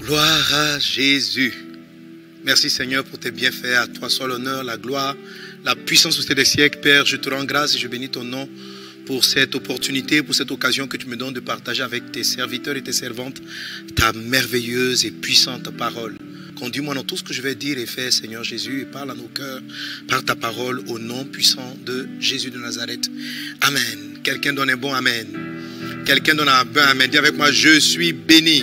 Gloire à Jésus. Merci Seigneur pour tes bienfaits. À toi soit l'honneur, la gloire, la puissance des siècles. Père, je te rends grâce et je bénis ton nom pour cette opportunité, pour cette occasion que tu me donnes de partager avec tes serviteurs et tes servantes ta merveilleuse et puissante parole. Conduis-moi dans tout ce que je vais dire et faire, Seigneur Jésus, et parle à nos cœurs par ta parole au nom puissant de Jésus de Nazareth. Amen. Quelqu'un donne un bon amen. Quelqu'un donne un bon amen. Dis avec moi, je suis béni.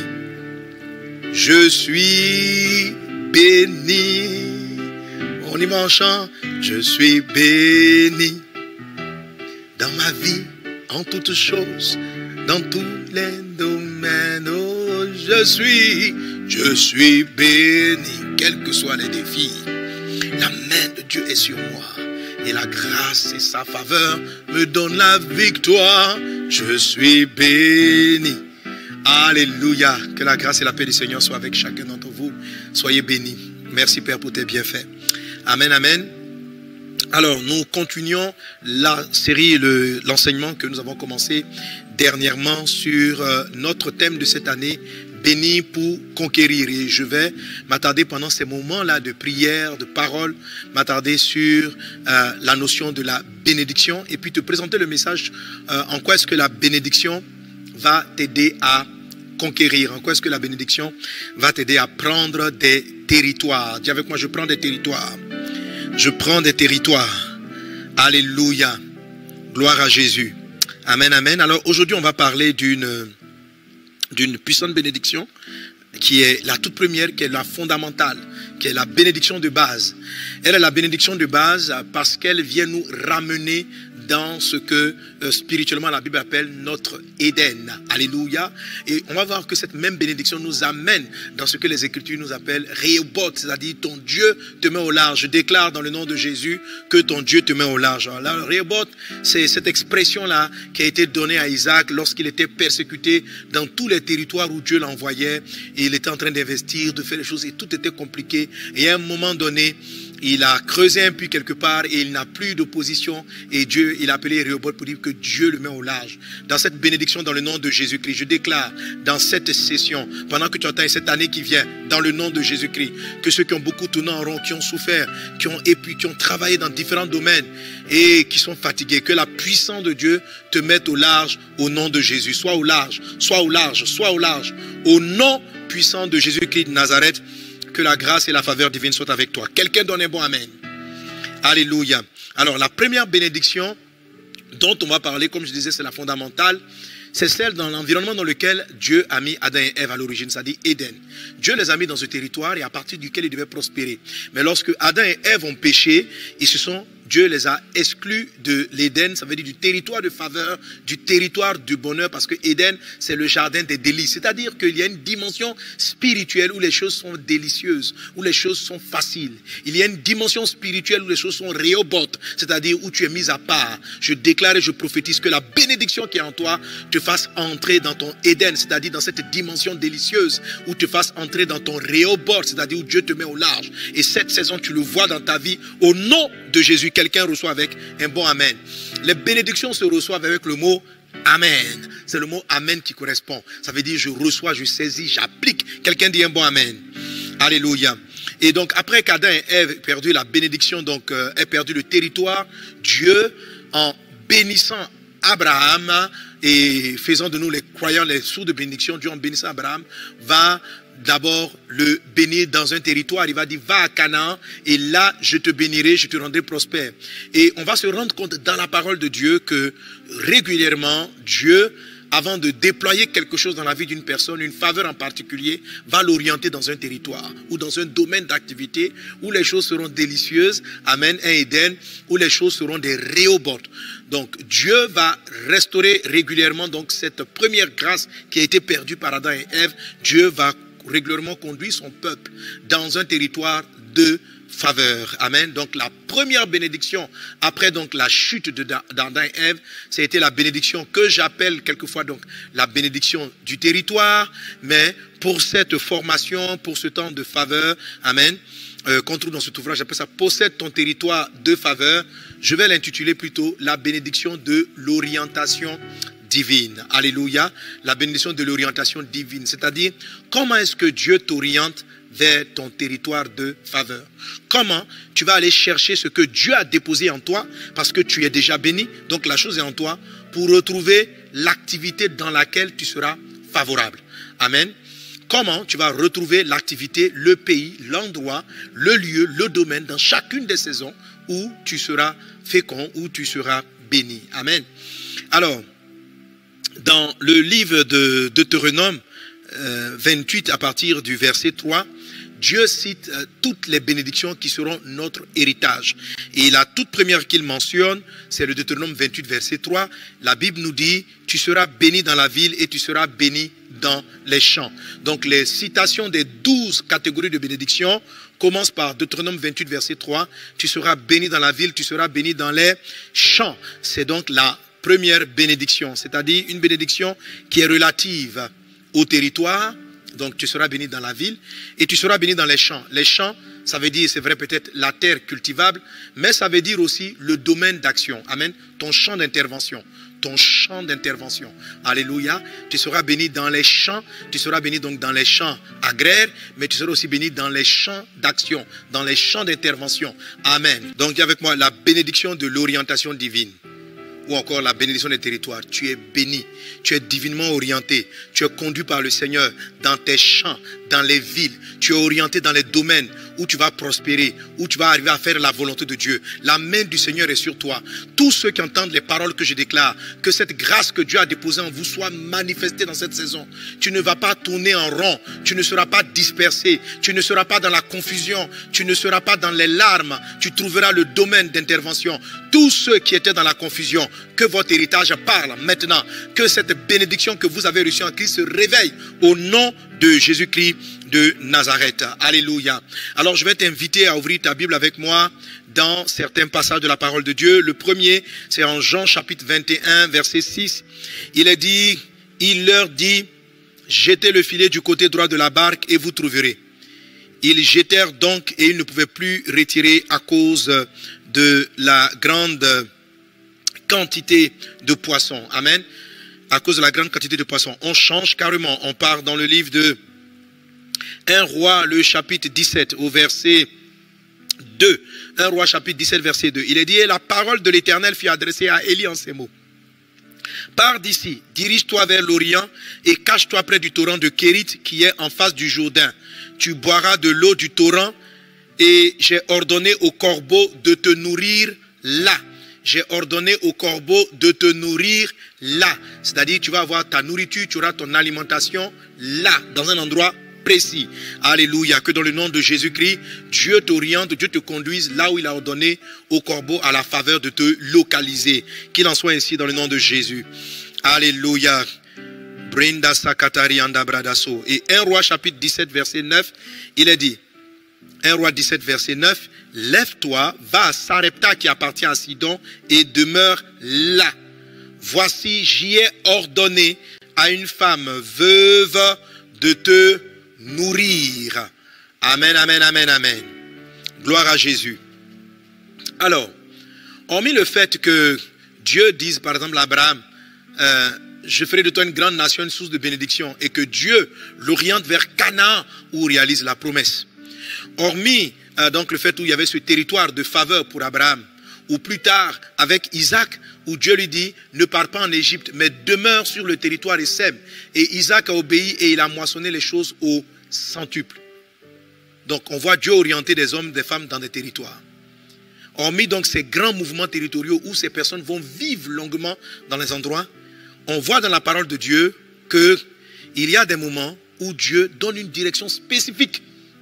Je suis béni. On y va en chant. Je suis béni. Dans ma vie, en toutes choses, dans tous les domaines, oh, je suis béni, quels que soient les défis. La main de Dieu est sur moi et la grâce et sa faveur me donnent la victoire. Je suis béni. Alléluia. Que la grâce et la paix du Seigneur soient avec chacun d'entre vous. Soyez bénis. Merci Père pour tes bienfaits. Amen, amen. Alors, nous continuons la série, l'enseignement que nous avons commencé dernièrement sur notre thème de cette année, béni pour conquérir. Et je vais m'attarder pendant ces moments-là de prière, de parole, m'attarder sur la notion de la bénédiction et puis te présenter le message en quoi est-ce que la bénédiction va t'aider à conquérir, en quoi est-ce que la bénédiction va t'aider à prendre des territoires. Dis avec moi, je prends des territoires. Je prends des territoires. Alléluia. Gloire à Jésus. Amen, amen. Alors aujourd'hui, on va parler d'une puissante bénédiction qui est la toute première, qui est la fondamentale, qui est la bénédiction de base. Elle est la bénédiction de base parce qu'elle vient nous ramener dans ce que spirituellement la Bible appelle notre Éden. Alléluia. Et on va voir que cette même bénédiction nous amène dans ce que les Écritures nous appellent Rehoboth, c'est-à-dire ton Dieu te met au large. Je déclare dans le nom de Jésus que ton Dieu te met au large. Alors, Rehoboth, c'est cette expression-là qui a été donnée à Isaac lorsqu'il était persécuté dans tous les territoires où Dieu l'envoyait. Il était en train d'investir, de faire les choses et tout était compliqué. Et à un moment donné, il a creusé un puits quelque part et il n'a plus d'opposition. Et Dieu, il a appelé Rehoboth pour dire que Dieu le met au large. Dans cette bénédiction, dans le nom de Jésus-Christ, je déclare dans cette session, pendant que tu entends cette année qui vient, dans le nom de Jésus-Christ, que ceux qui ont beaucoup tourné en rond, qui ont souffert, qui ont travaillé dans différents domaines et qui sont fatigués, que la puissance de Dieu te mette au large au nom de Jésus. Sois au large, sois au large, sois au large. Au nom puissant de Jésus-Christ de Nazareth, que la grâce et la faveur divine soient avec toi. Quelqu'un donne un bon amen. Alléluia. Alors, la première bénédiction dont on va parler, comme je disais, c'est la fondamentale. C'est celle dans l'environnement dans lequel Dieu a mis Adam et Ève à l'origine, c'est-à-dire Éden. Dieu les a mis dans ce territoire et à partir duquel ils devaient prospérer. Mais lorsque Adam et Ève ont péché, Dieu les a exclus de l'Éden, ça veut dire du territoire de faveur, du territoire du bonheur, parce que Éden, c'est le jardin des délices. C'est-à-dire qu'il y a une dimension spirituelle où les choses sont délicieuses, où les choses sont faciles. Il y a une dimension spirituelle où les choses sont Rehoboth, c'est-à-dire où tu es mis à part. Je déclare et je prophétise que la bénédiction qui est en toi te fasse entrer dans ton Éden, c'est-à-dire dans cette dimension délicieuse, où te fasse entrer dans ton Rehoboth, c'est-à-dire où Dieu te met au large. Et cette saison, tu le vois dans ta vie, au nom de Jésus. Quelqu'un reçoit avec un bon amen. Les bénédictions se reçoivent avec le mot amen. C'est le mot amen qui correspond. Ça veut dire je reçois, je saisis, j'applique. Quelqu'un dit un bon amen. Alléluia. Et donc après qu'Adam et Ève aient perdu la bénédiction, donc aient perdu le territoire, Dieu, en bénissant Abraham et faisant de nous les croyants, les sourds de bénédiction, Dieu en bénissant Abraham va d'abord le bénir dans un territoire. Il va dire va à Canaan et là je te bénirai, je te rendrai prospère. Et on va se rendre compte dans la parole de Dieu que régulièrement Dieu, avant de déployer quelque chose dans la vie d'une personne, une faveur en particulier, va l'orienter dans un territoire ou dans un domaine d'activité où les choses seront délicieuses, amen, un Éden, où les choses seront des Rehoboth. Donc Dieu va restaurer régulièrement donc cette première grâce qui a été perdue par Adam et Ève. Dieu va régulièrement conduire son peuple dans un territoire de faveur. Amen. Donc la première bénédiction après donc la chute d'Adam et Ève, c'était la bénédiction que j'appelle quelquefois donc la bénédiction du territoire, mais pour cette formation, pour ce temps de faveur, amen, qu'on trouve dans cet ouvrage, j'appelle ça possède ton territoire de faveur. Je vais l'intituler plutôt la bénédiction de l'orientation divine. Alléluia. La bénédiction de l'orientation divine. C'est-à-dire, comment est-ce que Dieu t'oriente vers ton territoire de faveur? Comment tu vas aller chercher ce que Dieu a déposé en toi parce que tu es déjà béni, donc la chose est en toi, pour retrouver l'activité dans laquelle tu seras favorable. Amen. Comment tu vas retrouver l'activité, le pays, l'endroit, le lieu, le domaine dans chacune des saisons où tu seras fécond, où tu seras béni. Amen. Alors, dans le livre de Deutéronome 28 à partir du verset 3, Dieu cite toutes les bénédictions qui seront notre héritage. Et la toute première qu'il mentionne, c'est le Deutéronome 28, verset 3. La Bible nous dit, tu seras béni dans la ville et tu seras béni dans les champs. Donc les citations des 12 catégories de bénédictions commencent par Deutéronome 28, verset 3. Tu seras béni dans la ville, tu seras béni dans les champs. C'est donc la première bénédiction, c'est-à-dire une bénédiction qui est relative au territoire. Donc tu seras béni dans la ville et tu seras béni dans les champs. Les champs, ça veut dire, c'est vrai peut-être la terre cultivable, mais ça veut dire aussi le domaine d'action. Amen. Ton champ d'intervention. Ton champ d'intervention. Alléluia. Tu seras béni dans les champs. Tu seras béni donc dans les champs agraires, mais tu seras aussi béni dans les champs d'action, dans les champs d'intervention. Amen. Donc dis avec moi la bénédiction de l'orientation divine. Ou encore la bénédiction des territoires. Tu es béni, tu es divinement orienté, tu es conduit par le Seigneur dans tes champs, dans les villes. Tu es orienté dans les domaines où tu vas prospérer, où tu vas arriver à faire la volonté de Dieu. La main du Seigneur est sur toi. Tous ceux qui entendent les paroles que je déclare, que cette grâce que Dieu a déposée en vous soit manifestée dans cette saison. Tu ne vas pas tourner en rond, tu ne seras pas dispersé, tu ne seras pas dans la confusion, tu ne seras pas dans les larmes, tu trouveras le domaine d'intervention. Tous ceux qui étaient dans la confusion, que votre héritage parle maintenant, que cette bénédiction que vous avez reçue en Christ se réveille au nom de Jésus-Christ de Nazareth. Alléluia. Alors je vais t'inviter à ouvrir ta Bible avec moi dans certains passages de la parole de Dieu. Le premier, c'est en Jean chapitre 21, verset 6. Il est dit, il leur dit, jetez le filet du côté droit de la barque et vous trouverez. Ils jetèrent donc et ils ne pouvaient plus retirer à cause de la grande quantité de poissons. Amen. À cause de la grande quantité de poissons. On change carrément. On part dans le livre de 1 Roi, le chapitre 17, au verset 2. 1 Roi, chapitre 17, verset 2. Il est dit, et la parole de l'Éternel fut adressée à Élie en ces mots. Pars d'ici, dirige-toi vers l'Orient et cache-toi près du torrent de Kérit qui est en face du Jourdain. Tu boiras de l'eau du torrent et j'ai ordonné aux corbeaux de te nourrir là. J'ai ordonné aux corbeaux de te nourrir là. C'est-à-dire, tu vas avoir ta nourriture, tu auras ton alimentation là, dans un endroit précis. Alléluia. Que dans le nom de Jésus-Christ, Dieu t'oriente, Dieu te conduise là où il a ordonné aux corbeaux à la faveur de te localiser. Qu'il en soit ainsi dans le nom de Jésus. Alléluia. Brinda sakatari anda bradaso. Et 1 Roi chapitre 17 verset 9, il est dit, 1 Roi 17 verset 9, lève-toi, va à Sarepta qui appartient à Sidon et demeure là. Voici, j'y ai ordonné à une femme veuve de te nourrir. Amen, amen, amen, amen. Gloire à Jésus. Alors, hormis le fait que Dieu dise par exemple à Abraham, je ferai de toi une grande nation, une source de bénédiction, et que Dieu l'oriente vers Canaan où il réalise la promesse. Hormis donc le fait où il y avait ce territoire de faveur pour Abraham, ou plus tard avec Isaac, où Dieu lui dit, ne pars pas en Égypte, mais demeure sur le territoire et sème. Et Isaac a obéi et il a moissonné les choses au centuple. Donc on voit Dieu orienter des hommes, des femmes dans des territoires. Hormis donc ces grands mouvements territoriaux où ces personnes vont vivre longuement dans les endroits, on voit dans la parole de Dieu qu'il y a des moments où Dieu donne une direction spécifique.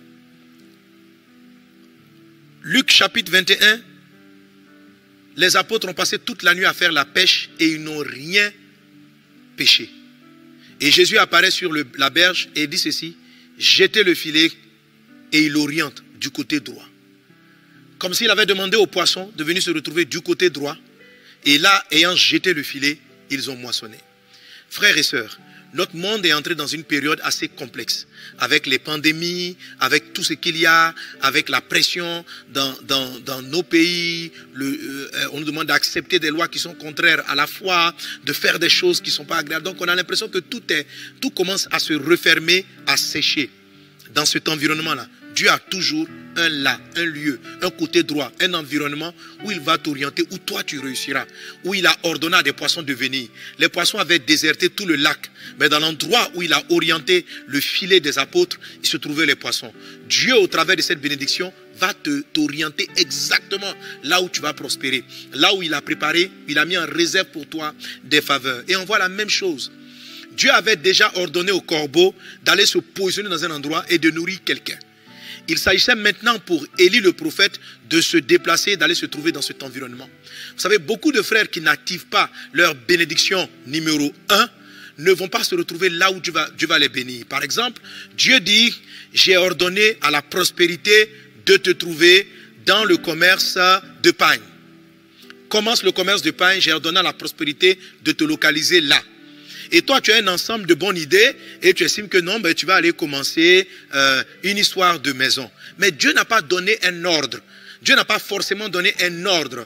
Luc chapitre 21, les apôtres ont passé toute la nuit à faire la pêche et ils n'ont rien pêché. Et Jésus apparaît sur la berge et dit ceci, jetez le filet et il oriente du côté droit. Comme s'il avait demandé aux poissons de venir se retrouver du côté droit. Et là, ayant jeté le filet, ils ont moissonné. Frères et sœurs, notre monde est entré dans une période assez complexe, avec les pandémies, avec tout ce qu'il y a, avec la pression dans nos pays. On nous demande d'accepter des lois qui sont contraires à la foi, de faire des choses qui ne sont pas agréables. Donc on a l'impression que tout commence à se refermer, à sécher. Dans cet environnement-là, Dieu a toujours un lieu, un côté droit, un environnement où il va t'orienter, où toi tu réussiras, où il a ordonné à des poissons de venir. Les poissons avaient déserté tout le lac, mais dans l'endroit où il a orienté le filet des apôtres, il se trouvaient les poissons. Dieu, au travers de cette bénédiction, va t'orienter exactement là où tu vas prospérer, là où il a préparé, il a mis en réserve pour toi des faveurs. Et on voit la même chose. Dieu avait déjà ordonné au corbeau d'aller se positionner dans un endroit et de nourrir quelqu'un. Il s'agissait maintenant pour Élie le prophète de se déplacer, d'aller se trouver dans cet environnement. Vous savez, beaucoup de frères qui n'activent pas leur bénédiction numéro 1 ne vont pas se retrouver là où Dieu va les bénir. Par exemple, Dieu dit, j'ai ordonné à la prospérité de te trouver dans le commerce de pain. Commence le commerce de pain, j'ai ordonné à la prospérité de te localiser là. Et toi, tu as un ensemble de bonnes idées et tu estimes que non, ben, tu vas aller commencer une histoire de maison. Mais Dieu n'a pas donné un ordre. Dieu n'a pas forcément donné un ordre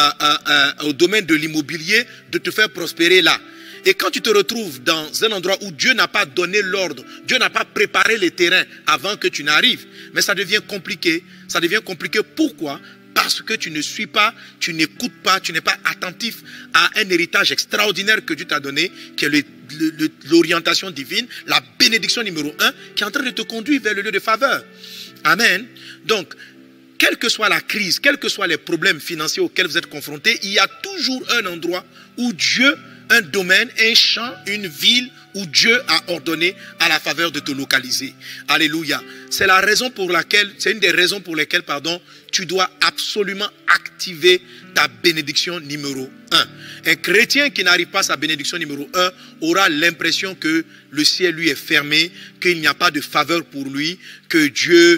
au domaine de l'immobilier de te faire prospérer là. Et quand tu te retrouves dans un endroit où Dieu n'a pas donné l'ordre, Dieu n'a pas préparé les terrains avant que tu n'arrives, mais ça devient compliqué. Ça devient compliqué. Pourquoi ? Parce que tu ne suis pas, tu n'écoutes pas, tu n'es pas attentif à un héritage extraordinaire que Dieu t'a donné, qui est l'orientation divine, la bénédiction numéro 1, qui est en train de te conduire vers le lieu de faveur. Amen. Donc, quelle que soit la crise, quels que soient les problèmes financiers auxquels vous êtes confrontés, il y a toujours un endroit où Dieu, un domaine, un champ, une ville où Dieu a ordonné à la faveur de te localiser. Alléluia. C'est la raison pour laquelle, c'est une des raisons pour lesquelles, tu dois absolument activer ta bénédiction numéro 1. Un chrétien qui n'arrive pas à sa bénédiction numéro 1 aura l'impression que le ciel lui est fermé, qu'il n'y a pas de faveur pour lui, que Dieu,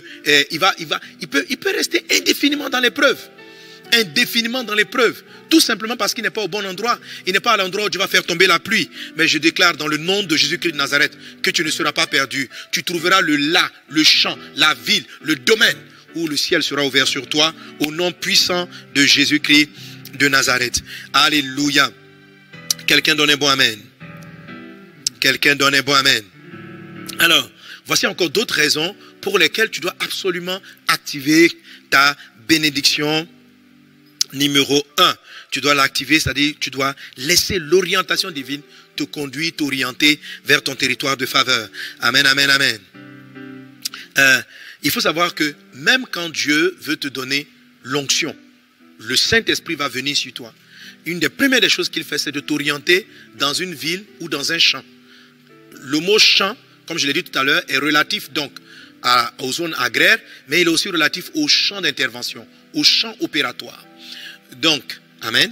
il peut rester indéfiniment dans l'épreuve. Indéfiniment dans l'épreuve, tout simplement parce qu'il n'est pas au bon endroit. Il n'est pas à l'endroit où Dieu va faire tomber la pluie. Mais je déclare dans le nom de Jésus-Christ de Nazareth que tu ne seras pas perdu. Tu trouveras le champ, la ville, le domaine où le ciel sera ouvert sur toi au nom puissant de Jésus-Christ de Nazareth. Alléluia. Quelqu'un donne un bon amen. Quelqu'un donne un bon amen. Alors, voici encore d'autres raisons pour lesquelles tu dois absolument activer ta bénédiction numéro 1, tu dois l'activer, c'est-à-dire tu dois laisser l'orientation divine te conduire, t'orienter vers ton territoire de faveur. Amen, amen, amen. Il faut savoir que même quand Dieu veut te donner l'onction, le Saint-Esprit va venir sur toi. Une des premières des choses qu'il fait, c'est de t'orienter dans une ville ou dans un champ. Le mot champ, comme je l'ai dit tout à l'heure, est relatif donc aux zones agraires, mais il est aussi relatif au champ d'intervention, au champ opératoire. Donc, amen.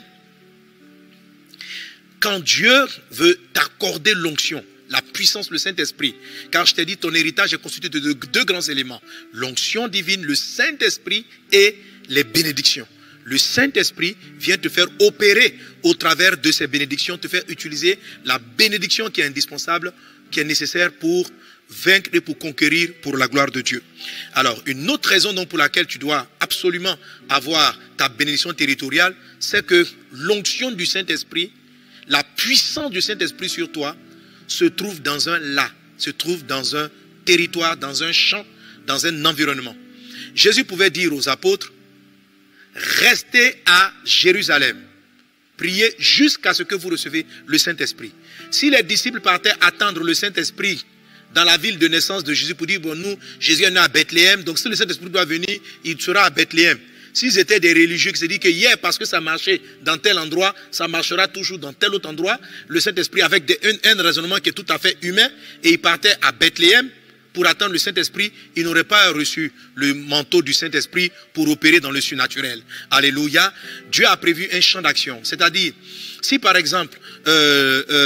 Quand Dieu veut t'accorder l'onction, la puissance, le Saint-Esprit, car je t'ai dit, ton héritage est constitué de deux grands éléments. L'onction divine, le Saint-Esprit et les bénédictions. Le Saint-Esprit vient te faire opérer au travers de ces bénédictions, te faire utiliser la bénédiction qui est indispensable, qui est nécessaire pour vaincre et pour conquérir pour la gloire de Dieu. Alors, une autre raison donc pour laquelle tu dois absolument avoir ta bénédiction territoriale, c'est que l'onction du Saint-Esprit, la puissance du Saint-Esprit sur toi, se trouve dans un se trouve dans un territoire, dans un champ, dans un environnement. Jésus pouvait dire aux apôtres, restez à Jérusalem, priez jusqu'à ce que vous recevez le Saint-Esprit. Si les disciples partaient attendre le Saint-Esprit dans la ville de naissance de Jésus pour dire, bon, nous, Jésus est né à Bethléem, donc si le Saint-Esprit doit venir, il sera à Bethléem. S'ils étaient des religieux qui se disent que hier, parce que ça marchait dans tel endroit, ça marchera toujours dans tel autre endroit, le Saint-Esprit, avec un raisonnement qui est tout à fait humain, et il partait à Bethléem pour attendre le Saint-Esprit, il n'aurait pas reçu le manteau du Saint-Esprit pour opérer dans le surnaturel. Alléluia. Dieu a prévu un champ d'action. C'est-à-dire, si par exemple,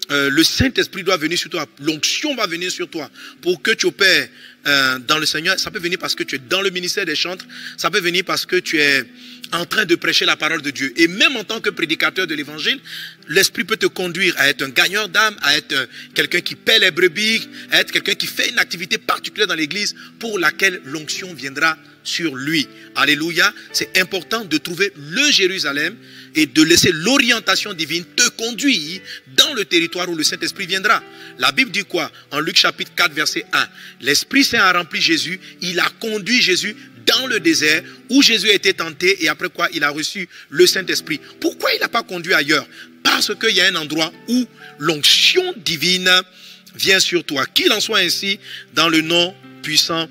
le Saint-Esprit doit venir sur toi, l'onction va venir sur toi pour que tu opères dans le Seigneur. Ça peut venir parce que tu es dans le ministère des chantres, ça peut venir parce que tu es en train de prêcher la parole de Dieu. Et même en tant que prédicateur de l'évangile, l'Esprit peut te conduire à être un gagneur d'âme, à être quelqu'un qui paie les brebis, à être quelqu'un qui fait une activité particulière dans l'église pour laquelle l'onction viendra sur lui. Alléluia. C'est important de trouver le Jérusalem et de laisser l'orientation divine te conduire dans le territoire où le Saint-Esprit viendra. La Bible dit quoi? En Luc chapitre 4 verset 1. L'Esprit Saint a rempli Jésus, il a conduit Jésus dans le désert où Jésus a été tenté et après quoi il a reçu le Saint-Esprit. Pourquoi il n'a pas conduit ailleurs? Parce qu'il y a un endroit où l'onction divine vient sur toi. Qu'il en soit ainsi dans le nom puissant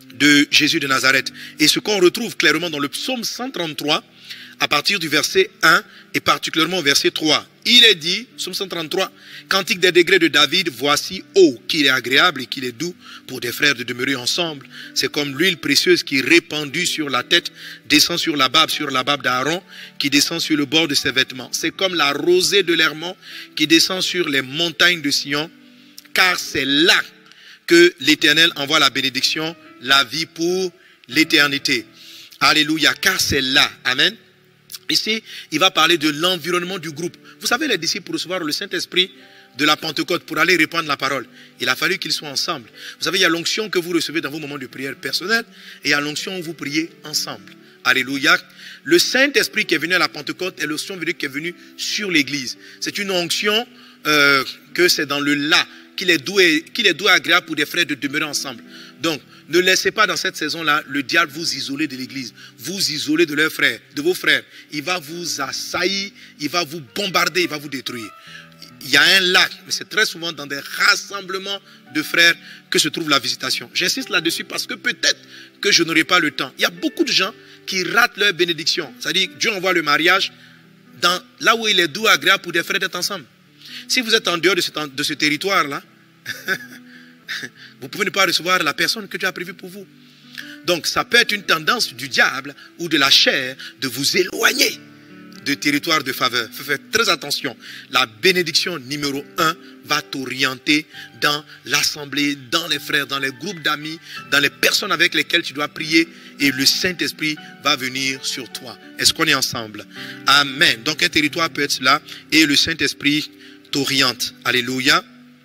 de Jésus de Nazareth. Et ce qu'on retrouve clairement dans le psaume 133, à partir du verset 1 et particulièrement au verset 3. Il est dit, psaume 133, cantique des degrés de David, voici, oh, qu'il est agréable et qu'il est doux pour des frères de demeurer ensemble. C'est comme l'huile précieuse qui répandue sur la tête, descend sur la barbe d'Aaron, qui descend sur le bord de ses vêtements. C'est comme la rosée de l'Hermon qui descend sur les montagnes de Sion, car c'est là que l'Éternel envoie la bénédiction, la vie pour l'éternité. Alléluia, car c'est là. Amen. Ici, il va parler de l'environnement du groupe. Vous savez, les disciples, pour recevoir le Saint-Esprit de la Pentecôte, pour aller répandre la parole, il a fallu qu'ils soient ensemble. Vous savez, il y a l'onction que vous recevez dans vos moments de prière personnelle et il y a l'onction où vous priez ensemble. Alléluia. Le Saint-Esprit qui est venu à la Pentecôte est l'onction qui est venue sur l'Église. C'est une onction que c'est dans le là, qu'il est doux et agréable pour des frères de demeurer ensemble. Donc, ne laissez pas dans cette saison-là le diable vous isoler de l'église, vous isoler de leurs frères, de vos frères. Il va vous assaillir, il va vous bombarder, il va vous détruire. Il y a un lac, mais c'est très souvent dans des rassemblements de frères que se trouve la visitation. J'insiste là-dessus parce que peut-être que je n'aurai pas le temps. Il y a beaucoup de gens qui ratent leur bénédiction. C'est-à-dire Dieu envoie le mariage là où il est doux, agréable pour des frères d'être ensemble. Si vous êtes en dehors de ce territoire-là, vous pouvez ne pas recevoir la personne que Dieu a prévue pour vous. Donc ça peut être une tendance du diable ou de la chair de vous éloigner du territoire de faveur. Faites très attention. La bénédiction numéro 1 va t'orienter dans l'assemblée, dans les frères, dans les groupes d'amis, dans les personnes avec lesquelles tu dois prier et le Saint-Esprit va venir sur toi. Est-ce qu'on est ensemble? Amen. Donc un territoire peut être là et le Saint-Esprit t'oriente. Alléluia.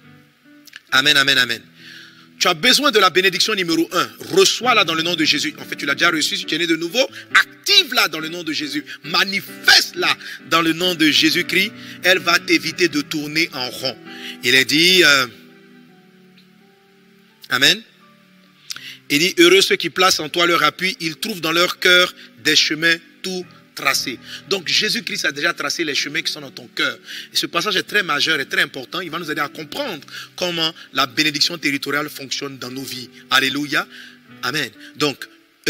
Amen, amen, amen. Tu as besoin de la bénédiction numéro 1. Reçois-la dans le nom de Jésus. En fait, tu l'as déjà reçue. Si tu es né de nouveau, active-la dans le nom de Jésus. Manifeste-la dans le nom de Jésus-Christ. Elle va t'éviter de tourner en rond. Il est dit, amen. Il dit, heureux ceux qui placent en toi leur appui. Ils trouvent dans leur cœur des chemins tout tracés. Donc Jésus-Christ a déjà tracé les chemins qui sont dans ton cœur. Et ce passage est très majeur et très important. Il va nous aider à comprendre comment la bénédiction territoriale fonctionne dans nos vies. Alléluia. Amen. Donc,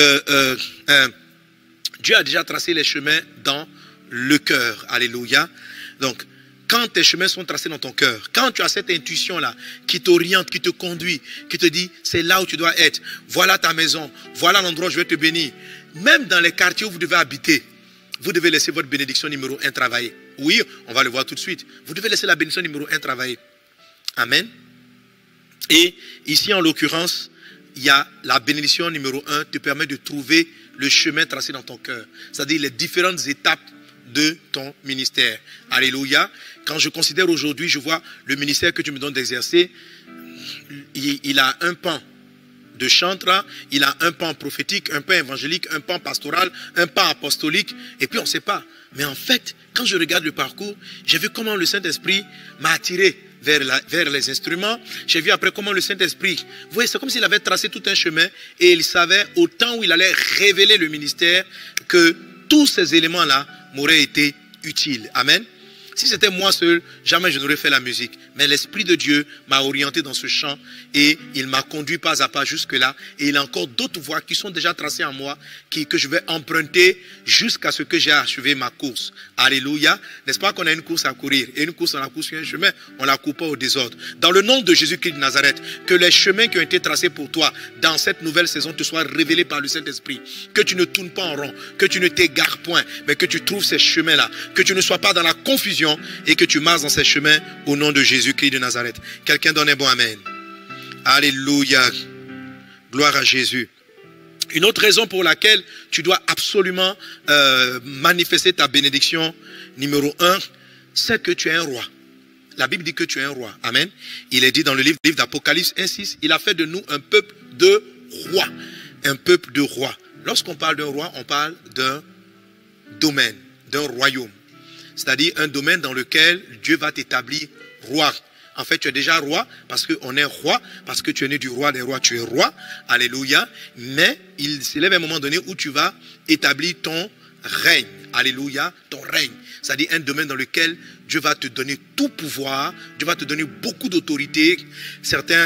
Dieu a déjà tracé les chemins dans le cœur. Alléluia. Donc, quand tes chemins sont tracés dans ton cœur, quand tu as cette intuition-là qui t'oriente, qui te conduit, qui te dit, c'est là où tu dois être. Voilà ta maison. Voilà l'endroit où je vais te bénir. Même dans les quartiers où vous devez habiter, vous devez laisser votre bénédiction numéro 1 travailler. Oui, on va le voir tout de suite. Vous devez laisser la bénédiction numéro 1 travailler. Amen. Et ici, en l'occurrence, il y a la bénédiction numéro 1 te permet de trouver le chemin tracé dans ton cœur. C'est-à-dire les différentes étapes de ton ministère. Alléluia. Quand je considère aujourd'hui, je vois le ministère que tu me donnes d'exercer, il a un pan de chantre, il a un pan prophétique, un pan évangélique, un pan pastoral, un pan apostolique, et puis on ne sait pas. Mais en fait, quand je regarde le parcours, j'ai vu comment le Saint-Esprit m'a attiré vers les instruments. J'ai vu après comment le Saint-Esprit, vous voyez, c'est comme s'il avait tracé tout un chemin et il savait au temps où il allait révéler le ministère que tous ces éléments-là m'auraient été utiles. Amen. Si c'était moi seul, jamais je n'aurais fait la musique. Mais l'Esprit de Dieu m'a orienté dans ce champ et il m'a conduit pas à pas jusque-là. Et il y a encore d'autres voies qui sont déjà tracées en moi, que je vais emprunter jusqu'à ce que j'ai achevé ma course. Alléluia. N'est-ce pas qu'on a une course à courir? Et une course, on la court sur un chemin, on ne la court pas au désordre. Dans le nom de Jésus-Christ de Nazareth, que les chemins qui ont été tracés pour toi dans cette nouvelle saison te soient révélés par le Saint-Esprit. Que tu ne tournes pas en rond, que tu ne t'égares point, mais que tu trouves ces chemins-là. Que tu ne sois pas dans la confusion, vision et que tu marches dans ces chemins au nom de Jésus-Christ de Nazareth. Quelqu'un donne un bon amen. Alléluia. Gloire à Jésus. Une autre raison pour laquelle tu dois absolument manifester ta bénédiction, numéro 1, c'est que tu es un roi. La Bible dit que tu es un roi. Amen. Il est dit dans le livre d'Apocalypse 1:6, il a fait de nous un peuple de rois. Un peuple de rois. Lorsqu'on parle d'un roi, on parle d'un domaine, d'un royaume. C'est-à-dire un domaine dans lequel Dieu va t'établir roi. En fait, tu es déjà roi parce qu'on est roi, parce que tu es né du roi des rois, tu es roi. Alléluia. Mais il s'élève un moment donné où tu vas établir ton règne. Alléluia. Ton règne. C'est-à-dire un domaine dans lequel Dieu va te donner tout pouvoir. Dieu va te donner beaucoup d'autorité. Certains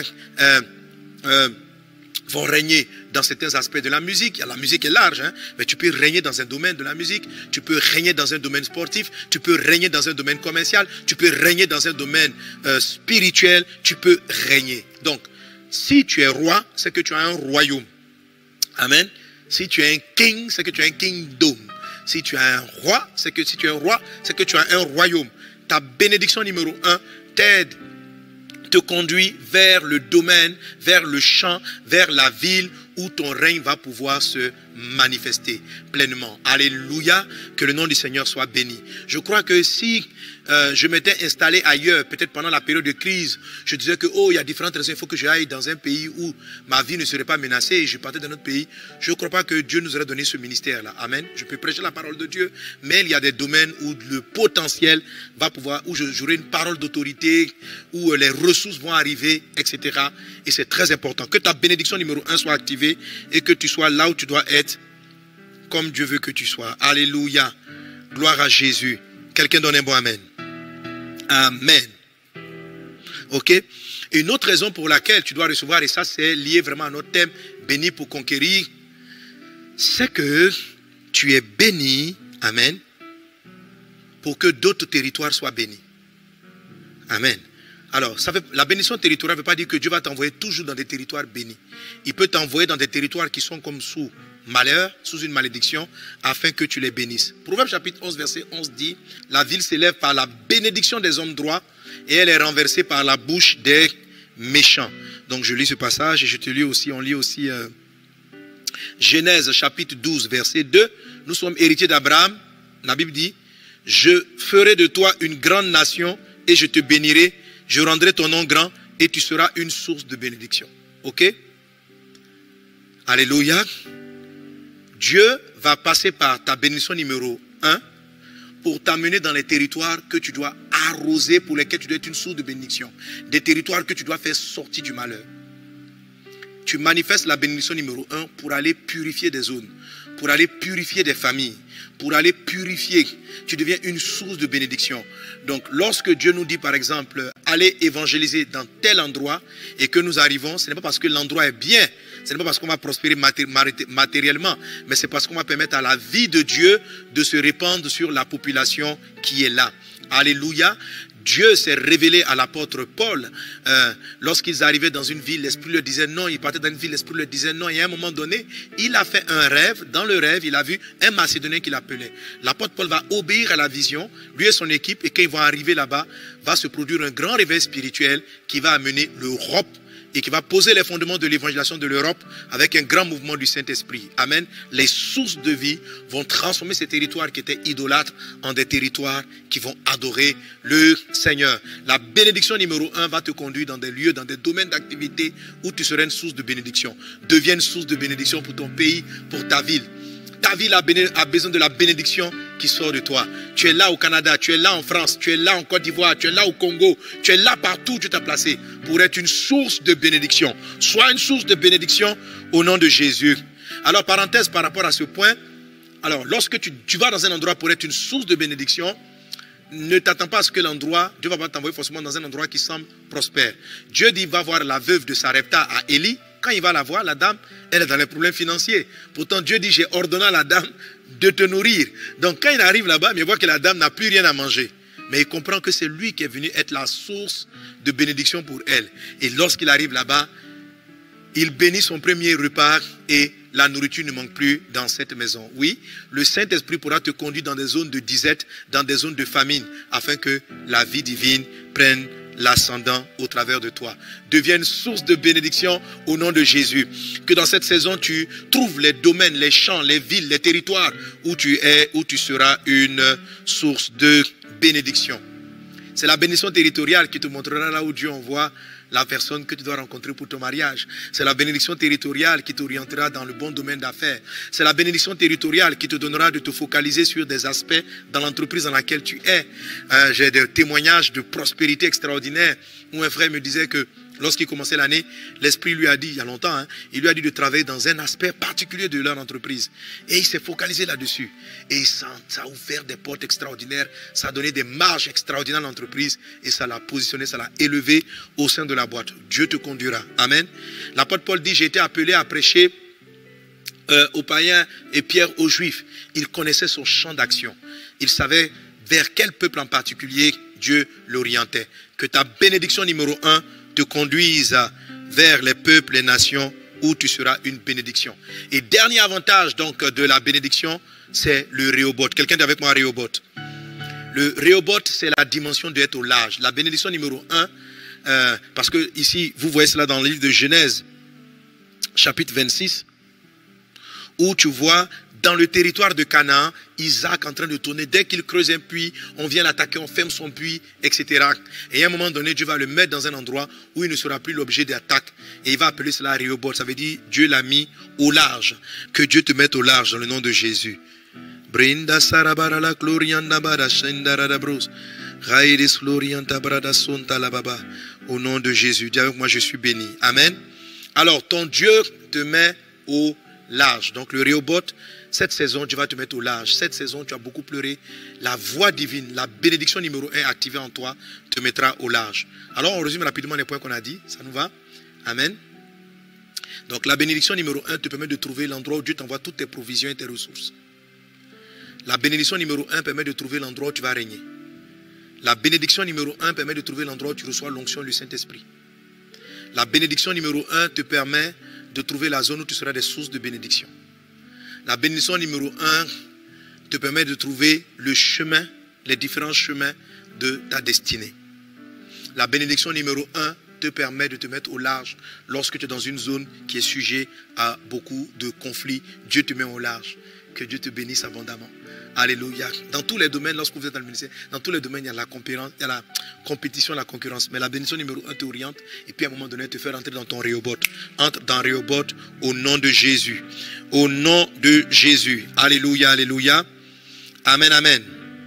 vont régner dans certains aspects de la musique. La musique est large, hein? Mais tu peux régner dans un domaine de la musique, tu peux régner dans un domaine sportif, tu peux régner dans un domaine commercial, tu peux régner dans un domaine spirituel, tu peux régner. Donc, si tu es roi, c'est que tu as un royaume. Amen. Si tu es un king, c'est que tu as un kingdom. Si tu es un roi, c'est que si tu es un roi, c'est que tu as un royaume. Ta bénédiction numéro 1 t'aide, te conduit vers le domaine, vers le champ, vers la ville où ton règne va pouvoir se manifester pleinement. Alléluia, que le nom du Seigneur soit béni. Je crois que si je m'étais installé ailleurs, peut-être pendant la période de crise, je disais que il y a différentes raisons, il faut que j'aille dans un pays où ma vie ne serait pas menacée et je partais dans notre pays. Je ne crois pas que Dieu nous aurait donné ce ministère-là. Amen. Je peux prêcher la parole de Dieu, mais il y a des domaines où le potentiel va pouvoir, où j'aurai une parole d'autorité, où les ressources vont arriver, etc. Et c'est très important que ta bénédiction numéro 1 soit activée et que tu sois là où tu dois être, comme Dieu veut que tu sois. Alléluia. Gloire à Jésus. Quelqu'un donne un bon amen. Amen. Ok? Une autre raison pour laquelle tu dois recevoir, et ça c'est lié vraiment à notre thème, béni pour conquérir, c'est que tu es béni, amen, pour que d'autres territoires soient bénis. Amen. Alors, la bénédiction territoriale ne veut pas dire que Dieu va t'envoyer toujours dans des territoires bénis. Il peut t'envoyer dans des territoires qui sont comme sous malheur, sous une malédiction, afin que tu les bénisses. Proverbe chapitre 11, verset 11 dit, la ville s'élève par la bénédiction des hommes droits et elle est renversée par la bouche des méchants. Donc je lis ce passage et je te lis aussi, on lit aussi Genèse chapitre 12, verset 2. Nous sommes héritiers d'Abraham. La Bible dit, je ferai de toi une grande nation et je te bénirai. Je rendrai ton nom grand et tu seras une source de bénédiction. Ok? Alléluia. Dieu va passer par ta bénédiction numéro 1 pour t'amener dans les territoires que tu dois arroser, pour lesquels tu dois être une source de bénédiction. Des territoires que tu dois faire sortir du malheur. Tu manifestes la bénédiction numéro 1 pour aller purifier des zones, pour aller purifier des familles, pour aller purifier. Tu deviens une source de bénédiction. Donc, lorsque Dieu nous dit, par exemple, allez évangéliser dans tel endroit et que nous arrivons, ce n'est pas parce que l'endroit est bien, ce n'est pas parce qu'on va prospérer matériellement, mais c'est parce qu'on va permettre à la vie de Dieu de se répandre sur la population qui est là. Alléluia. Dieu s'est révélé à l'apôtre Paul. Lorsqu'ils arrivaient dans une ville, l'Esprit leur disait non. Ils partaient dans une ville, l'Esprit leur disait non. Et à un moment donné, il a fait un rêve. Dans le rêve, il a vu un Macédonien qu'il appelait. L'apôtre Paul va obéir à la vision, lui et son équipe. Et quand ils vont arriver là-bas, va se produire un grand réveil spirituel qui va amener l'Europe et qui va poser les fondements de l'évangélisation de l'Europe avec un grand mouvement du Saint-Esprit. Amen. Les sources de vie vont transformer ces territoires qui étaient idolâtres en des territoires qui vont adorer le Seigneur. La bénédiction numéro 1 va te conduire dans des lieux, dans des domaines d'activité où tu seras une source de bénédiction. Deviens une source de bénédiction pour ton pays, pour ta ville. Ta ville a besoin de la bénédiction qui sort de toi. Tu es là au Canada, tu es là en France, tu es là en Côte d'Ivoire, tu es là au Congo, tu es là partout où tu t'es placé pour être une source de bénédiction. Sois une source de bénédiction au nom de Jésus. Alors, parenthèse par rapport à ce point, alors lorsque tu vas dans un endroit pour être une source de bénédiction, ne t'attends pas à ce que l'endroit, Dieu va pas t'envoyer forcément dans un endroit qui semble prospère. Dieu dit, va voir la veuve de Sarepta à Élie. Quand il va la voir, la dame, elle est dans les problèmes financiers. Pourtant, Dieu dit, j'ai ordonné à la dame de te nourrir. Donc, quand il arrive là-bas, il voit que la dame n'a plus rien à manger. Mais il comprend que c'est lui qui est venu être la source de bénédiction pour elle. Et lorsqu'il arrive là-bas, il bénit son premier repas et la nourriture ne manque plus dans cette maison. Oui, le Saint-Esprit pourra te conduire dans des zones de disette, dans des zones de famine, afin que la vie divine prenne l'ascendant au travers de toi. Devienne source de bénédiction au nom de Jésus. Que dans cette saison, tu trouves les domaines, les champs, les villes, les territoires où tu es, où tu seras une source de bénédiction. C'est la bénédiction territoriale qui te montrera là où Dieu envoie la personne que tu dois rencontrer pour ton mariage. C'est la bénédiction territoriale qui t'orientera dans le bon domaine d'affaires. C'est la bénédiction territoriale qui te donnera de te focaliser sur des aspects dans l'entreprise dans laquelle tu es. J'ai des témoignages de prospérité extraordinaire où un frère me disait que lorsqu'il commençait l'année, l'Esprit lui a dit, il y a longtemps, il lui a dit de travailler dans un aspect particulier de leur entreprise. Et il s'est focalisé là-dessus. Et ça a ouvert des portes extraordinaires, ça a donné des marges extraordinaires à l'entreprise et ça l'a positionné, ça l'a élevé au sein de la boîte. Dieu te conduira. Amen. L'apôtre Paul dit, j'ai été appelé à prêcher aux païens et Pierre aux juifs. Il connaissait son champ d'action. Il savait vers quel peuple en particulier Dieu l'orientait. Que ta bénédiction numéro 1 te conduise vers les peuples, les nations où tu seras une bénédiction. Et dernier avantage donc de la bénédiction, c'est le Rehoboth. Quelqu'un est avec moi, Rehoboth. Le Rehoboth, c'est la dimension d'être au large. La bénédiction numéro 1, parce que ici, vous voyez cela dans le livre de Genèse, chapitre 26, où tu vois dans le territoire de Canaan, Isaac en train de tourner. Dès qu'il creuse un puits, on vient l'attaquer, on ferme son puits, etc. Et à un moment donné, Dieu va le mettre dans un endroit où il ne sera plus l'objet d'attaque. Et il va appeler cela Rehoboth. Ça veut dire Dieu l'a mis au large. Que Dieu te mette au large dans le nom de Jésus. Au nom de Jésus. Dis avec moi, je suis béni. Amen. Alors, ton Dieu te met au large. Donc, le Rehoboth, cette saison, Dieu va te mettre au large. Cette saison, tu as beaucoup pleuré. La voix divine, la bénédiction numéro 1 activée en toi, te mettra au large. Alors, on résume rapidement les points qu'on a dit. Ça nous va? Amen. Donc, la bénédiction numéro 1 te permet de trouver l'endroit où Dieu t'envoie toutes tes provisions et tes ressources. La bénédiction numéro 1 permet de trouver l'endroit où tu vas régner. La bénédiction numéro 1 permet de trouver l'endroit où tu reçois l'onction du Saint-Esprit. La bénédiction numéro 1 te permet de trouver la zone où tu seras des sources de bénédiction. La bénédiction numéro 1 te permet de trouver le chemin, les différents chemins de ta destinée. La bénédiction numéro 1 te permet de te mettre au large lorsque tu es dans une zone qui est sujet à beaucoup de conflits. Dieu te met au large. Que Dieu te bénisse abondamment. Alléluia. Dans tous les domaines, lorsque vous êtes dans le ministère, dans tous les domaines, il y a la compétition, la concurrence. Mais la bénédiction numéro 1 t'oriente et puis à un moment donné, te fait rentrer dans ton Rehoboth. Entre dans Rehoboth au nom de Jésus. Au nom de Jésus. Alléluia, alléluia. Amen, amen.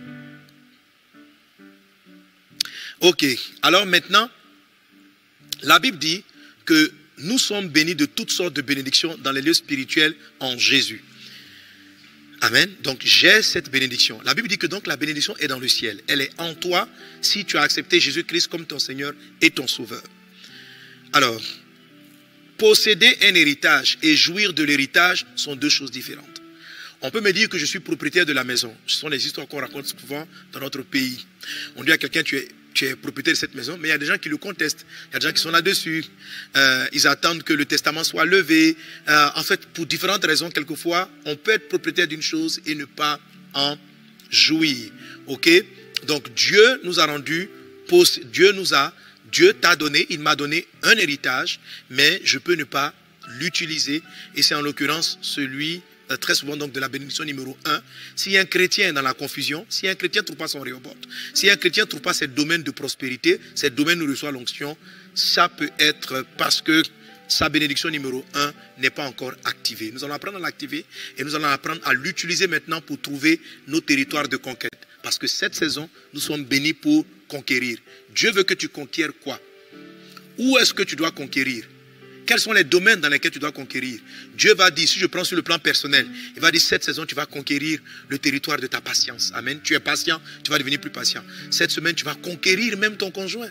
Ok. Alors maintenant, la Bible dit que nous sommes bénis de toutes sortes de bénédictions dans les lieux spirituels en Jésus. Amen. Donc j'ai cette bénédiction. La Bible dit que donc la bénédiction est dans le ciel. Elle est en toi si tu as accepté Jésus-Christ comme ton Seigneur et ton Sauveur. Alors, posséder un héritage et jouir de l'héritage sont deux choses différentes. On peut me dire que je suis propriétaire de la maison. Ce sont des histoires qu'on raconte souvent dans notre pays. On dit à quelqu'un tu es propriétaire de cette maison, mais il y a des gens qui le contestent. Il y a des gens qui sont là-dessus. Ils attendent que le testament soit levé. En fait, pour différentes raisons, quelquefois, on peut être propriétaire d'une chose et ne pas en jouir. Ok? Donc, Dieu nous a rendu, Dieu t'a donné, il m'a donné un héritage, mais je peux ne pas l'utiliser. Et c'est en l'occurrence celui très souvent donc de la bénédiction numéro 1. Si un chrétien est dans la confusion, si un chrétien ne trouve pas son Rehoboth, si un chrétien ne trouve pas ses domaines de prospérité, ses domaines où il reçoit l'onction, ça peut être parce que sa bénédiction numéro 1 n'est pas encore activée. Nous allons apprendre à l'activer et nous allons apprendre à l'utiliser maintenant pour trouver nos territoires de conquête. Parce que cette saison, nous sommes bénis pour conquérir. Dieu veut que tu conquières quoi? Où est-ce que tu dois conquérir? Quels sont les domaines dans lesquels tu dois conquérir? Dieu va dire, si je prends sur le plan personnel, il va dire, cette saison, tu vas conquérir le territoire de ta patience. Amen. Tu es patient, tu vas devenir plus patient. Cette semaine, tu vas conquérir même ton conjoint.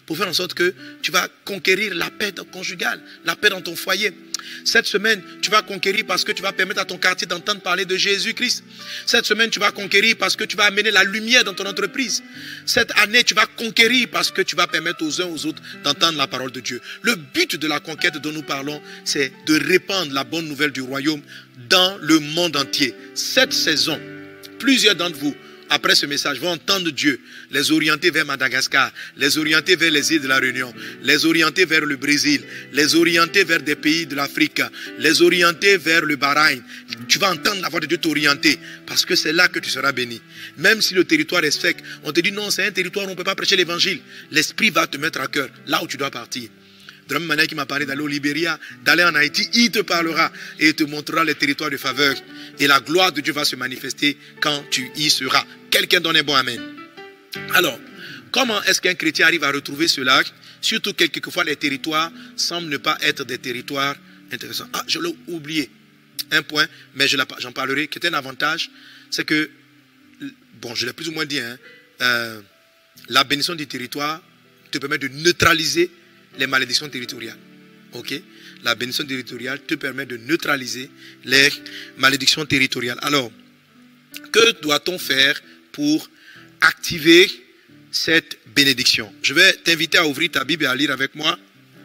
pour faire en sorte que tu vas conquérir la paix conjugale, la paix dans ton foyer. Cette semaine, tu vas conquérir parce que tu vas permettre à ton quartier d'entendre parler de Jésus-Christ. Cette semaine, tu vas conquérir parce que tu vas amener la lumière dans ton entreprise. Cette année, tu vas conquérir parce que tu vas permettre aux uns aux autres d'entendre la parole de Dieu. Le but de la conquête dont nous parlons, c'est de répandre la bonne nouvelle du royaume dans le monde entier. Cette saison, plusieurs d'entre vous, après ce message, vont entendre Dieu, les orienter vers Madagascar, les orienter vers les îles de la Réunion, les orienter vers le Brésil, les orienter vers des pays de l'Afrique, les orienter vers le Bahreïn. Tu vas entendre la voix de Dieu t'orienter, parce que c'est là que tu seras béni. Même si le territoire est sec, on te dit non, c'est un territoire où on ne peut pas prêcher l'évangile. L'Esprit va te mettre à cœur, là où tu dois partir. De la même manière qu'il m'a parlé d'aller au Libéria, d'aller en Haïti, il te parlera et il te montrera les territoires de faveur. Et la gloire de Dieu va se manifester quand tu y seras. Quelqu'un donne un bon amen. Alors, comment est-ce qu'un chrétien arrive à retrouver cela? Surtout que quelquefois les territoires semblent ne pas être des territoires intéressants. Ah, je l'ai oublié. Un point, mais j'en parlerai, qui est un avantage, c'est que, bon, je l'ai plus ou moins dit, la bénédiction du territoire te permet de neutraliser les malédictions territoriales. Ok? La bénédiction territoriale te permet de neutraliser les malédictions territoriales. Alors, que doit-on faire pour activer cette bénédiction? Je vais t'inviter à ouvrir ta Bible et à lire avec moi.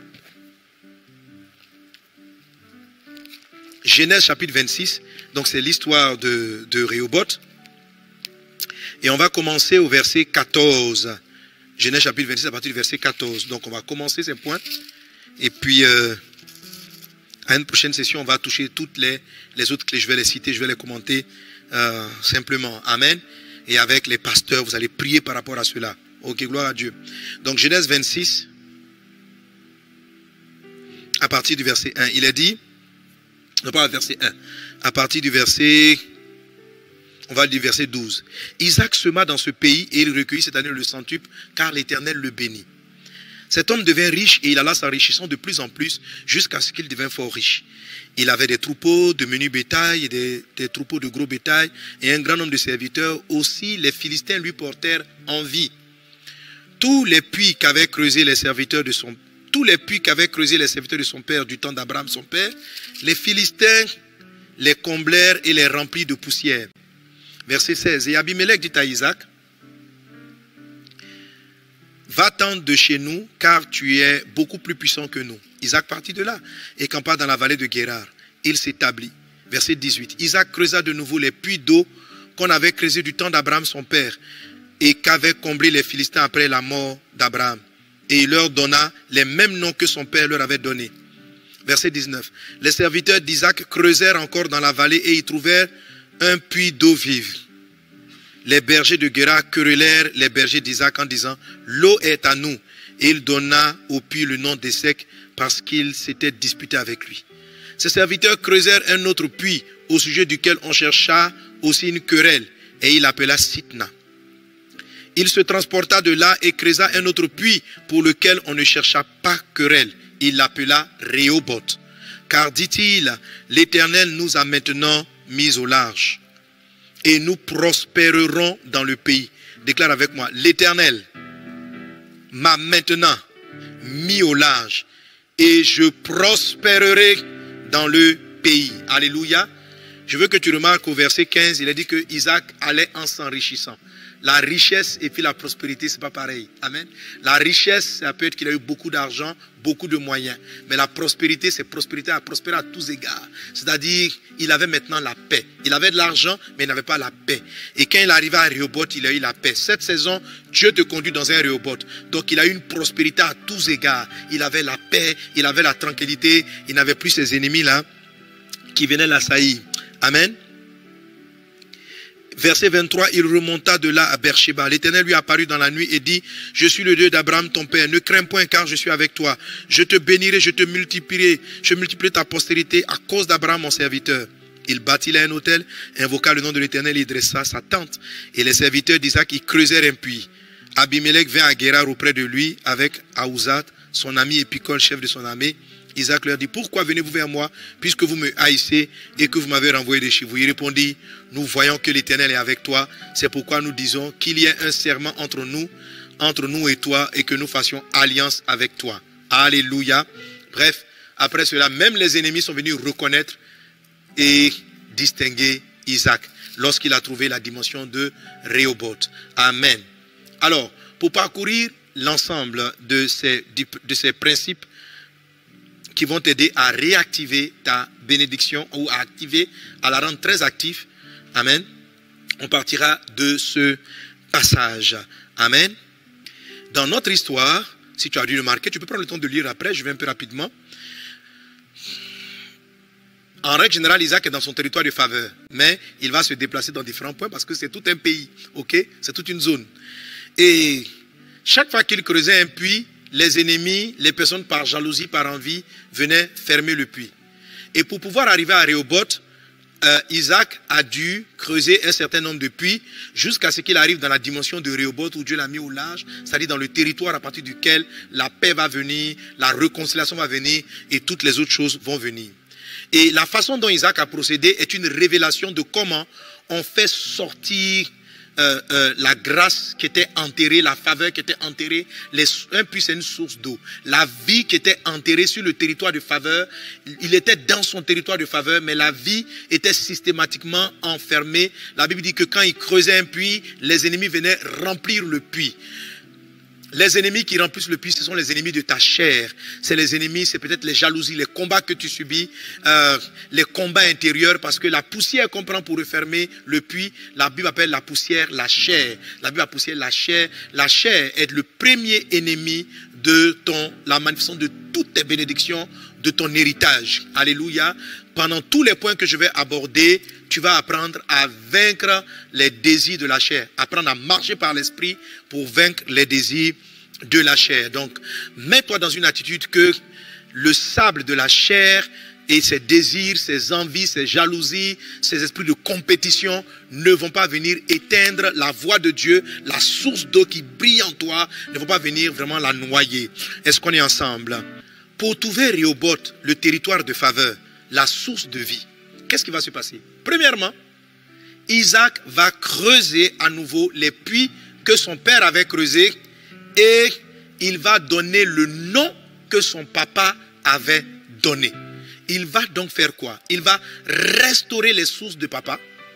Genèse chapitre 26. Donc, c'est l'histoire de Rehoboth. Et on va commencer au verset 14. Genèse chapitre 26 à partir du verset 14. Donc on va commencer ces points. Et puis à une prochaine session, on va toucher toutes les autres clés. Je vais les citer, je vais les commenter simplement. Amen. Et avec les pasteurs, vous allez prier par rapport à cela. Ok, gloire à Dieu. Donc Genèse 26, à partir du verset 1. Il est dit, non pas le verset 1, à partir du verset... On va dire verset 12. Isaac sema dans ce pays et il recueillit cette année le centuple car l'Éternel le bénit. Cet homme devint riche et il alla s'enrichissant de plus en plus jusqu'à ce qu'il devint fort riche. Il avait des troupeaux de menu bétail et des troupeaux de gros bétail et un grand nombre de serviteurs. Aussi les Philistins lui portèrent envie. Tous les puits qu'avaient creusés les serviteurs de son père du temps d'Abraham son père, les Philistins les comblèrent et les remplirent de poussière. Verset 16. Et Abimelech dit à Isaac, va-t'en de chez nous, car tu es beaucoup plus puissant que nous. Isaac partit de là et campa dans la vallée de Guérar. Il s'établit. Verset 18. Isaac creusa de nouveau les puits d'eau qu'on avait creusés du temps d'Abraham son père et qu'avaient comblé les Philistins après la mort d'Abraham. Et il leur donna les mêmes noms que son père leur avait donnés. Verset 19. Les serviteurs d'Isaac creusèrent encore dans la vallée et y trouvèrent un puits d'eau vive. Les bergers de Guérar querellèrent les bergers d'Isaac en disant, l'eau est à nous. Et il donna au puits le nom d'Essek parce qu'il s'était disputé avec lui. Ses serviteurs creusèrent un autre puits au sujet duquel on chercha aussi une querelle et il l'appela Sitna. Il se transporta de là et creusa un autre puits pour lequel on ne chercha pas querelle. Il l'appela Rehoboth. Car dit-il, l'Éternel nous a maintenant mis au large et nous prospérerons dans le pays. Déclare avec moi, l'Éternel m'a maintenant mis au large et je prospérerai dans le pays. Alléluia. Je veux que tu remarques au verset 15, il a dit que Isaac allait en s'enrichissant. La richesse et puis la prospérité, c'est pas pareil. Amen. La richesse, ça peut être qu'il a eu beaucoup d'argent, beaucoup de moyens. Mais la prospérité, c'est prospérité à prospérer à tous égards. C'est-à-dire, il avait maintenant la paix. Il avait de l'argent, mais il n'avait pas la paix. Et quand il arriva à Rehoboth, il a eu la paix. Cette saison, Dieu te conduit dans un Rehoboth. Donc, il a eu une prospérité à tous égards. Il avait la paix, il avait la tranquillité. Il n'avait plus ses ennemis là qui venaient l'assaillir. Amen. Verset 23, il remonta de là à Beersheba. L'Éternel lui apparut dans la nuit et dit, je suis le Dieu d'Abraham ton père, ne crains point car je suis avec toi. Je te bénirai, je multiplierai ta postérité à cause d'Abraham mon serviteur. Il bâtit là un autel, invoqua le nom de l'Éternel et dressa sa tente. Et les serviteurs d'Isaac y creusèrent un puits. Abimelech vint à Guérar auprès de lui avec Ahuzat, son ami et Picol, chef de son armée. Isaac leur dit, pourquoi venez-vous vers moi, puisque vous me haïssez et que vous m'avez renvoyé de chez vous? Il répondit, nous voyons que l'Éternel est avec toi, c'est pourquoi nous disons qu'il y ait un serment entre nous, entre nous et toi et que nous fassions alliance avec toi. Alléluia. Bref, après cela, même les ennemis sont venus reconnaître et distinguer Isaac lorsqu'il a trouvé la dimension de Rehoboth. Amen. Alors, pour parcourir l'ensemble de ces principes qui vont t'aider à réactiver ta bénédiction ou à la rendre très active, amen, on partira de ce passage. Amen. Dans notre histoire, si tu as dû le marquer, tu peux prendre le temps de lire après, je vais un peu rapidement. En règle générale, Isaac est dans son territoire de faveur, mais il va se déplacer dans différents points parce que c'est tout un pays, ok? C'est toute une zone. Et chaque fois qu'il creusait un puits, les ennemis, les personnes par jalousie, par envie, venaient fermer le puits. Et pour pouvoir arriver à Rehoboth, Isaac a dû creuser un certain nombre de puits jusqu'à ce qu'il arrive dans la dimension de Rehoboth où Dieu l'a mis au large, c'est-à-dire dans le territoire à partir duquel la paix va venir, la réconciliation va venir et toutes les autres choses vont venir. Et la façon dont Isaac a procédé est une révélation de comment on fait sortir la grâce qui était enterrée, la faveur qui était enterrée. Un puits, c'est une source d'eau. La vie qui était enterrée sur le territoire de faveur, il était dans son territoire de faveur, mais la vie était systématiquement enfermée. La Bible dit que quand il creusait un puits, les ennemis venaient remplir le puits. Les ennemis qui remplissent le puits, ce sont les ennemis de ta chair. C'est les ennemis, c'est peut-être les jalousies, les combats que tu subis, les combats intérieurs, parce que la poussière qu'on prend pour refermer le puits, la Bible appelle la poussière la chair. La Bible appelle la chair. La chair est le premier ennemi de la manifestation de toutes tes bénédictions, de ton héritage. Alléluia. Pendant tous les points que je vais aborder, tu vas apprendre à vaincre les désirs de la chair. Apprendre à marcher par l'esprit pour vaincre les désirs de la chair. Donc, mets-toi dans une attitude que le sable de la chair et ses désirs, ses envies, ses jalousies, ses esprits de compétition ne vont pas venir éteindre la voix de Dieu, la source d'eau qui brille en toi, ne vont pas venir vraiment la noyer. Est-ce qu'on est ensemble? Pour trouver Rehoboth, le territoire de faveur, la source de vie, qu'est-ce qui va se passer? Premièrement, Isaac va creuser à nouveau les puits que son père avait creusés et il va donner le nom que son papa avait donné. Il va donc faire quoi? Il va restaurer les sources de papa.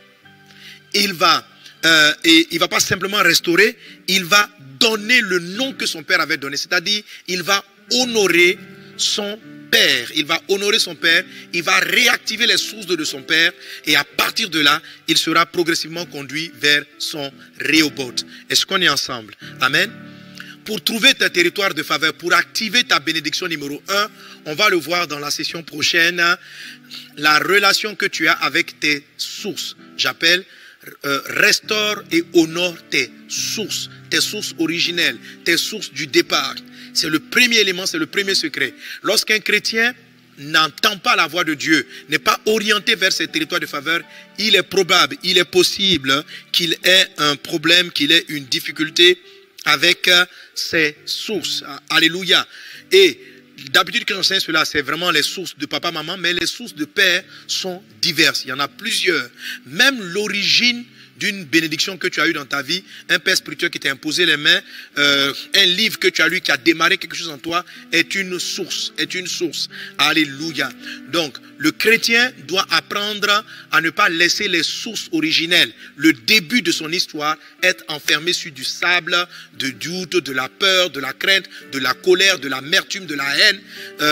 Il va pas simplement restaurer, il va donner le nom que son père avait donné. C'est-à-dire, il va honorer son père. Il va honorer son père, il va réactiver les sources de son père et à partir de là, il sera progressivement conduit vers son Rehoboth. Est-ce qu'on est ensemble? Amen. Pour trouver ta territoire de faveur, pour activer ta bénédiction numéro 1, on va le voir dans la session prochaine, la relation que tu as avec tes sources. J'appelle restaure et honore tes sources originelles, tes sources du départ. C'est le premier élément, c'est le premier secret. Lorsqu'un chrétien n'entend pas la voix de Dieu, n'est pas orienté vers ces territoires de faveur, il est probable, il est possible qu'il ait un problème, qu'il ait une difficulté avec ses sources. Alléluia. Et d'habitude, quand j'enseigne cela, c'est vraiment les sources de papa, maman, mais les sources de père sont diverses. Il y en a plusieurs. Même l'origine d'une bénédiction que tu as eue dans ta vie, un père spirituel qui t'a imposé les mains, un livre que tu as lu qui a démarré quelque chose en toi, est une source, Alléluia. Donc, le chrétien doit apprendre à ne pas laisser les sources originelles, le début de son histoire, être enfermé sur du sable, de doute, de la peur, de la crainte, de la colère, de l'amertume, de la haine,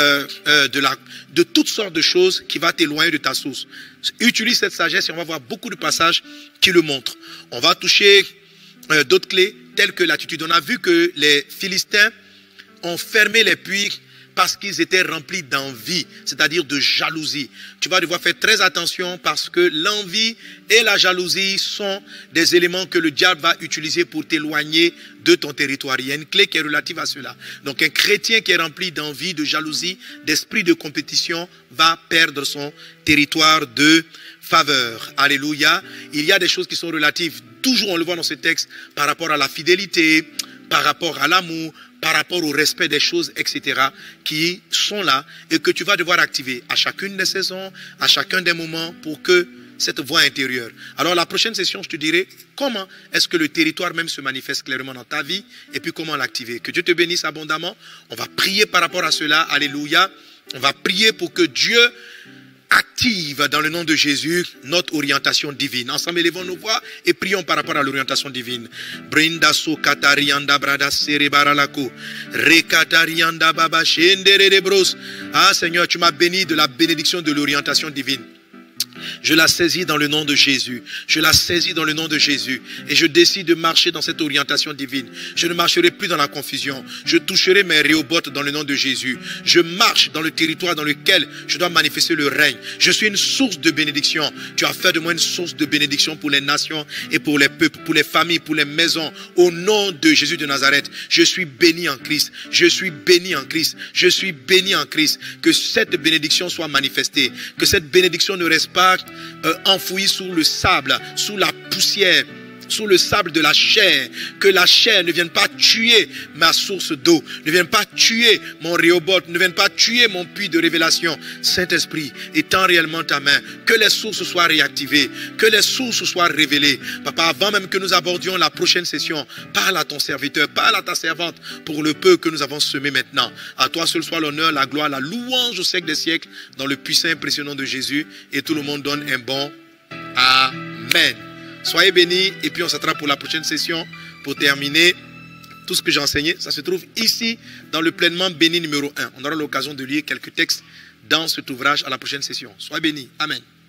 de toutes sortes de choses qui vont t'éloigner de ta source. Utilise cette sagesse et on va voir beaucoup de passages qui le montrent. On va toucher d'autres clés telles que l'attitude. On a vu que les Philistins ont fermé les puits parce qu'ils étaient remplis d'envie, c'est-à-dire de jalousie. Tu vas devoir faire très attention parce que l'envie et la jalousie sont des éléments que le diable va utiliser pour t'éloigner de ton territoire. Il y a une clé qui est relative à cela. Donc un chrétien qui est rempli d'envie, de jalousie, d'esprit de compétition va perdre son territoire de faveur. Alléluia. Il y a des choses qui sont relatives, toujours on le voit dans ce texte, par rapport à la fidélité, par rapport à l'amour, par rapport au respect des choses, etc., qui sont là et que tu vas devoir activer à chacune des saisons, à chacun des moments pour que cette voix intérieure. Alors la prochaine session, je te dirai comment est-ce que le territoire même se manifeste clairement dans ta vie et puis comment l'activer. Que Dieu te bénisse abondamment. On va prier par rapport à cela. Alléluia. On va prier pour que Dieu active dans le nom de Jésus notre orientation divine. Ensemble, élevons nos voix et prions par rapport à l'orientation divine. Brinda so katarianda brada serebaralako. Rekatarianda baba shenderebros. Ah Seigneur, tu m'as béni de la bénédiction de l'orientation divine. Je la saisis dans le nom de Jésus. Je la saisis dans le nom de Jésus. Et je décide de marcher dans cette orientation divine. Je ne marcherai plus dans la confusion. Je toucherai mes réobotes dans le nom de Jésus. Je marche dans le territoire dans lequel je dois manifester le règne. Je suis une source de bénédiction. Tu as fait de moi une source de bénédiction pour les nations et pour les peuples, pour les familles, pour les maisons. Au nom de Jésus de Nazareth, je suis béni en Christ. Je suis béni en Christ. Je suis béni en Christ. Que cette bénédiction soit manifestée. Que cette bénédiction ne reste pas enfoui sous le sable, sous la poussière, sous le sable de la chair. Que la chair ne vienne pas tuer ma source d'eau, ne vienne pas tuer mon réobote, ne vienne pas tuer mon puits de révélation. Saint-Esprit, étends réellement ta main, que les sources soient réactivées, que les sources soient révélées. Papa, avant même que nous abordions la prochaine session, parle à ton serviteur, parle à ta servante pour le peu que nous avons semé maintenant. À toi seul soit l'honneur, la gloire, la louange au siècle des siècles, dans le puissant et précieux nom de Jésus. Et tout le monde donne un bon Amen. Soyez bénis et puis on s'attrape pour la prochaine session pour terminer tout ce que j'ai enseigné. Ça se trouve ici dans le pleinement béni numéro 1. On aura l'occasion de lire quelques textes dans cet ouvrage à la prochaine session. Soyez bénis. Amen.